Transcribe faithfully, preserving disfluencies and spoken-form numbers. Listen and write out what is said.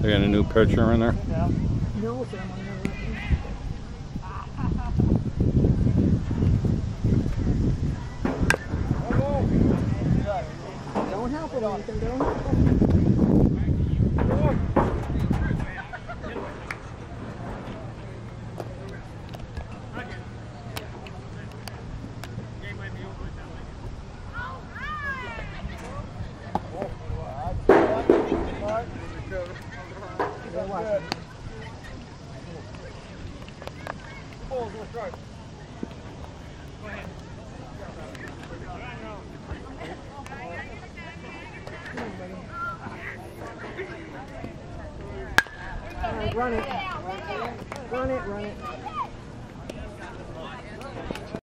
They got a new pitcher in there. No, Sam, I'm not. Don't help him, Ethan. Don't help him. Run it. Run it, run it.